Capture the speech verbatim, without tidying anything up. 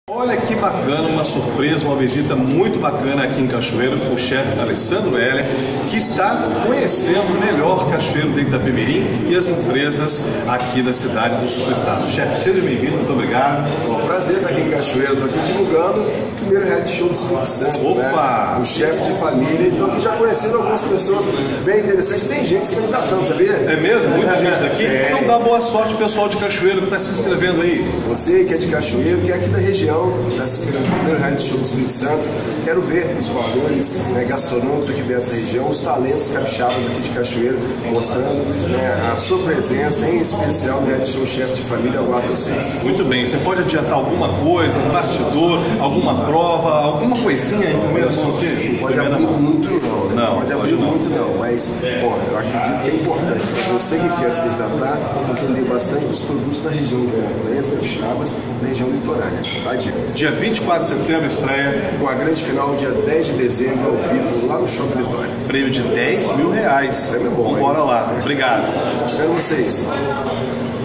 Olha que bacana, uma surpresa, uma visita muito bacana aqui em Cachoeiro com o chefe Alessandro Heller, que está conhecendo melhor Cachoeiro de Itapemirim e as empresas aqui da cidade do sul do estado. Chefe, seja bem-vindo, muito obrigado. É um prazer estar aqui em Cachoeiro, estou aqui divulgando o primeiro reality show do Espírito Santo. Opa! Né? O chefe de família, estou aqui já conhecendo algumas pessoas bem interessantes. Tem gente se candidatando, sabia? É mesmo? Muita gente daqui? É. Então dá boa sorte pessoal de Cachoeiro que está se inscrevendo aí. Você que é de Cachoeiro, que é aqui da região, que está se inscrevendo no primeiro reality show do Espírito Santo, quero ver os valores, né, gastronômicos aqui dessa região, os talentos capixabas aqui de Cachoeiro, mostrando, né, a sua presença, em especial no reality show Chefe de Família. Eu aguardo vocês. Muito bem, você pode adiantar alguma coisa, um bastidor, alguma prova, alguma coisinha em primeira mão? Não pode abrir muito não, né? Não, pode abrir pode não. muito não, mas bom, eu acredito que é importante. Você que quer se candidatar, entender bastante dos produtos da região de Montanhas, Capixabas, da região litorânea. Tá, Diego? Dia vinte e quatro de setembro estreia. Com a grande final, dia dez de dezembro, ao vivo, lá no Shopping Vitória. Prêmio de dez mil reais. Prêmio bom, Vamos embora lá. Obrigado. Espero vocês.